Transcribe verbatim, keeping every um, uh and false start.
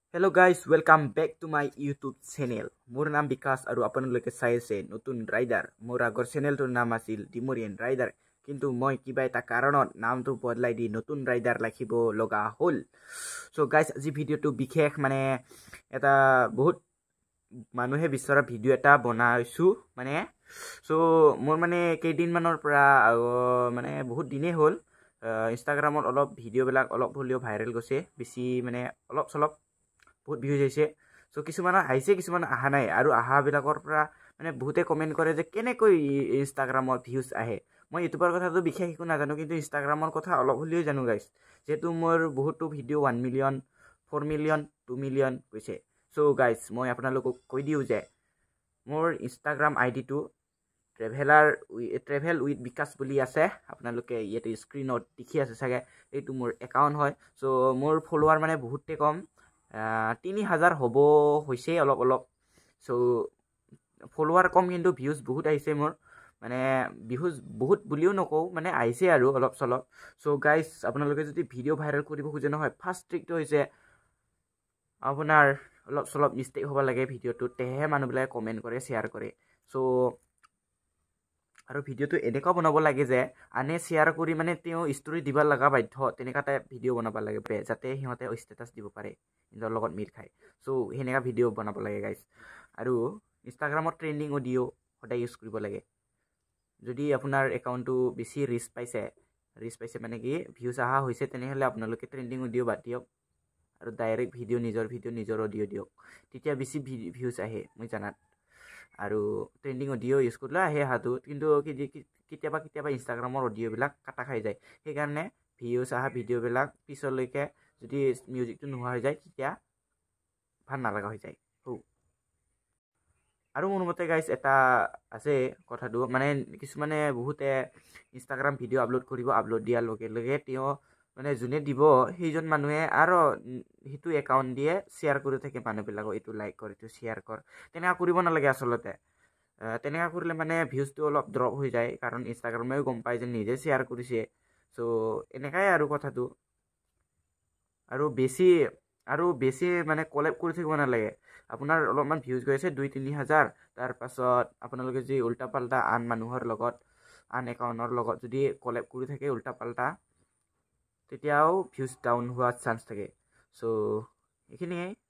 Hello guys, welcome back to my YouTube channel. Mor naam Vikas aru আপোনালোকে চাই আছে নতুন ৰাইডাৰ। মোৰ আগৰ চেনেলটোৰ নাম আছিল ডিমৰিয়ান ৰাইডাৰ, কিন্তু মই কিবা এটা কাৰণত নামটো বদলাই দি নতুন ৰাইডাৰ ৰাখিব লগা হ'ল। সো গাইজ আজি ভিডিঅ'টো বিশেষ মানে এটা বহুত মানুহে বিচৰা ভিডিঅ' এটা বনাইছো মানে। সো মোৰ মানে কেইদিনমানৰ পৰা মানে বহুত দিনেই হ'ল ইনষ্টাগ্ৰামত অলপ ভিডিঅ'বিলাক অলপ হ'লেও ভাইৰেল গৈছে, বেছি মানে অলপ চলপ বহুত ভিউজ আহিছে। সো কিছুমানৰ আহিছে, কিছুমান অহা নাই, আৰু অহাবিলাকৰ পৰা মানে বহুতে কমেণ্ট কৰে যে কেনেকৈ ইনষ্টাগ্ৰামত ভিউজ আহে। মই ইউটিউবৰ কথাটো বিশেষ একো নাজানো, কিন্তু ইনষ্টাগ্ৰামৰ কথা অলপ হ'লেও জানো গাইজ, যিহেতু মোৰ বহুতো video' one million for million two million গৈছে। সো গাইজ মই আপোনালোকক কৈ দিওঁ যে মোৰ ইনষ্টাগ্ৰাম আই ডিটো ট্ৰেভেলাৰ ট্ৰেভেল উইথ বিকাশ বুলি আছে। আপোনালোকে ইয়াতে স্ক্ৰীণত দেখি আছে চাগে, এইটো মোৰ একাউণ্ট হয়। চ' মোৰ ফলোৱাৰ মানে বহুতে কম, তিনি হাজাৰ হ'ব হৈছে অলপ অলপ। চ' ফলোৱাৰ কম কিন্তু ভিউজ বহুত আহিছে মোৰ, মানে ভিউজ বহুত বুলিও নকওঁ, মানে আহিছে আৰু অলপ চলপ। চ' গাইজ আপোনালোকে যদি ভিডিঅ' ভাইৰেল কৰিব খোজে নহয়, ফাৰ্ষ্ট ট্ৰিকটো হৈছে আপোনাৰ অলপ চলপ মিষ্টেক হ'ব লাগে ভিডিঅ'টোত, তেহে মানুহবিলাকে কমেণ্ট কৰে, শ্বেয়াৰ কৰে। চ' আৰু ভিডিঅ'টো এনেকুৱা বনাব লাগে যে আনে শ্বেয়াৰ কৰি মানে তেওঁ ষ্টৰি দিব লগা বাধ্য, তেনেকুৱা টাইপ ভিডিঅ' বনাব লাগে যাতে সিহঁতে ষ্টেটাছ দিব পাৰে নিজৰ লগত মিল খায়। চ' সেনেকুৱা ভিডিঅ' বনাব লাগে গাইজ। আৰু ইনষ্টাগ্ৰামত ট্ৰেণ্ডিং অডিঅ' সদায় ইউজ কৰিব লাগে। যদি আপোনাৰ একাউণ্টটো বেছি ৰিচ পাইছে ৰিচ পাইছে মানে কি ভিউজ অহা হৈছে, তেনেহ'লে আপোনালোকে ট্ৰেণ্ডিং অডিঅ' বাদ দিয়ক আৰু ডাইৰেক্ট ভিডিঅ' নিজৰ ভিডিঅ' নিজৰ অডিঅ' দিয়ক, তেতিয়া বেছি ভিউজ আহে মই জানাত। আৰু ট্ৰেণ্ডিং অডিঅ' ইউজ কৰিলে আহে অহাটো, কিন্তু কেতিয়াবা কেতিয়াবা ইনষ্টাগ্ৰামৰ অডিঅ'বিলাক কাটা খাই যায়, সেইকাৰণে ভিউজ অহা ভিডিঅ'বিলাক পিছলৈকে যদি মিউজিকটো নোহোৱা হৈ যায় তেতিয়া ভাল নালাগা হৈ যায়। আৰু মোৰ মতে গাইজ এটা আছে কথাটো, মানে কিছুমানে বহুতে ইনষ্টাগ্ৰাম ভিডিঅ' আপলোড কৰিব, আপলোড দিয়াৰ লগে লগে তেওঁ মানে যোনে দিব সেইজন মানুহে আৰু সেইটো একাউণ্ট দিয়ে শ্বেয়াৰ কৰি থাকে মানুহবিলাকক, এইটো লাইক কৰ, এইটো শ্বেয়াৰ কৰ। তেনেকুৱা কৰিব নালাগে আচলতে। তেনেকুৱা কৰিলে মানে ভিউজটো অলপ ড্ৰপ হৈ যায়, কাৰণ ইনষ্টাগ্ৰামেও গম পায় যে নিজে শ্বেয়াৰ কৰিছে। চ' এনেকাই আৰু কথাটো। আৰু বেছি আৰু বেছি মানে কলেব কৰি থাকিব নালাগে। আপোনাৰ অলপমান ভিউজ গৈ আছে দুই তিনি হাজাৰ, তাৰপাছত আপোনালোকে যদি উল্টা পাল্টা আন মানুহৰ লগত আন একাউণ্টৰ লগত যদি কলেব কৰি থাকে উল্টা পাল্টা, তেতিয়াও ভিউজ ডাউন হোৱাৰ চান্স থাকে। চ' এইখিনিয়ে।